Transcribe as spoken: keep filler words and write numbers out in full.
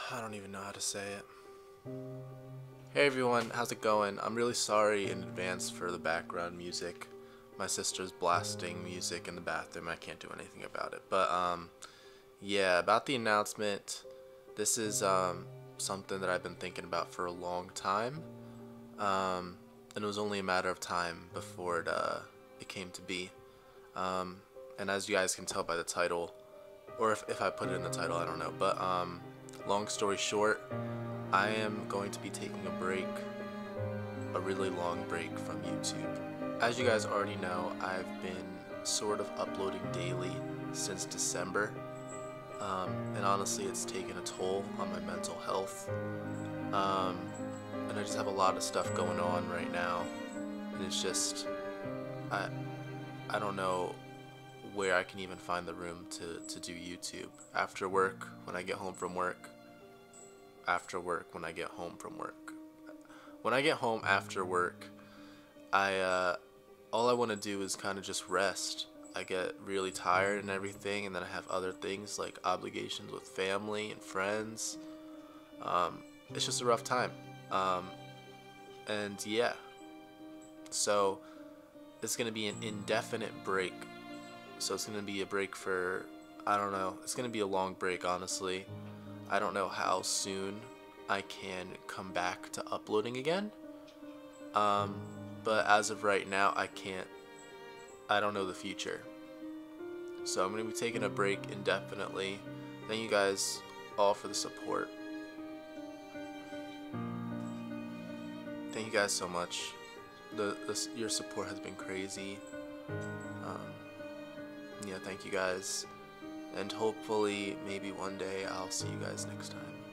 I don't even know how to say it. Hey everyone, how's it going? I'm really sorry in advance for the background music. My sister's blasting music in the bathroom. I can't do anything about it. But um yeah, about the announcement, this is um something that I've been thinking about for a long time. Um and it was only a matter of time before it uh it came to be. Um and as you guys can tell by the title, or if, if I put it in the title, I don't know, but um long story short, I am going to be taking a break, a really long break from YouTube. As you guys already know, I've been sort of uploading daily since December, um, and honestly it's taken a toll on my mental health, um, and I just have a lot of stuff going on right now, and it's just, I, I don't know where I can even find the room to, to do YouTube. After work, when I get home from work, after work, when I get home from work. When I get home after work, I, uh, all I want to do is kind of just rest. I get really tired and everything, and then I have other things like obligations with family and friends. Um, it's just a rough time. Um, and yeah, so it's going to be an indefinite break. So it's going to be a break for, I don't know, it's going to be a long break, honestly. I don't know how soon I can come back to uploading again. Um, but as of right now, I can't, I don't know the future. So I'm going to be taking a break indefinitely. Thank you guys all for the support. Thank you guys so much. The, the Your support has been crazy. Um, yeah, thank you guys. And hopefully, maybe one day, I'll see you guys next time.